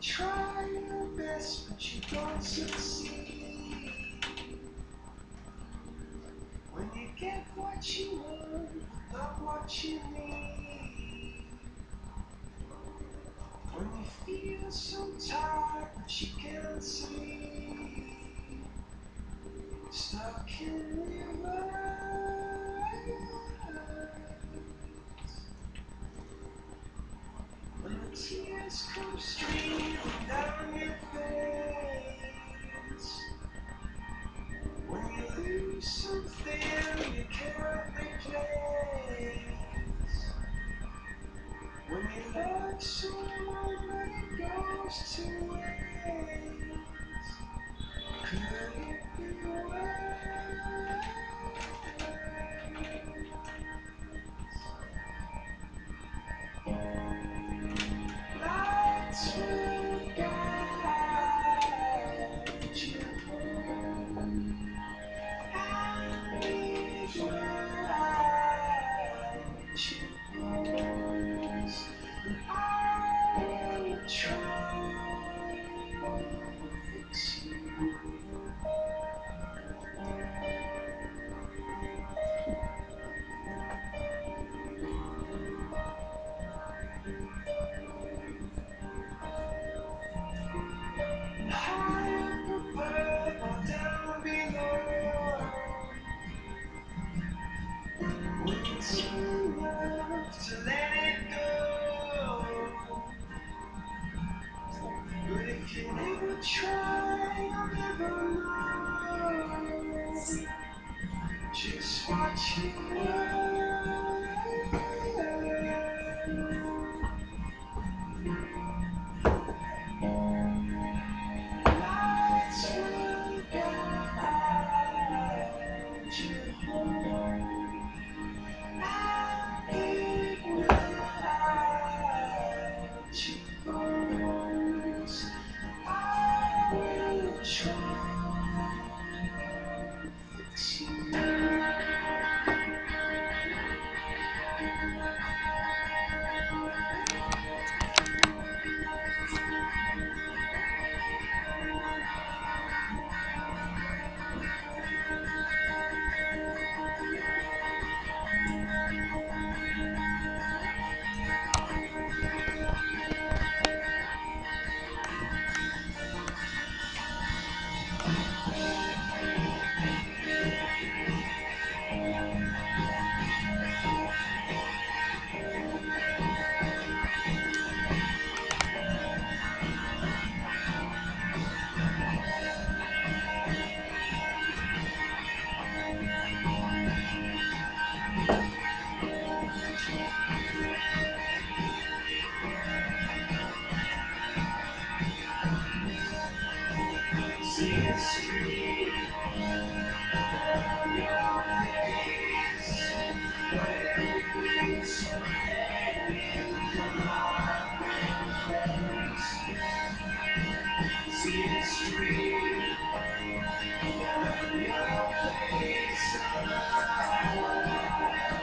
Try your best, but you don't succeed. When you get what you want, but not what you need. When you feel so tired, but you can't sleep. Stuck in reverse. When the tears come streaming down your face. When you lose something you can't replace. When you love someone but it goes to waste. Could it be worse? Lights will guide you home. And leave without you close. And I will try to fix you. High up above or down below. When it's enough to let it go. But if you never try, you'll never know just what you learn. Lights will guide you home. And it will hide you close. I will try to fix you. See the street on your face, but everything's so heavy, your heart will close. See the street on your face.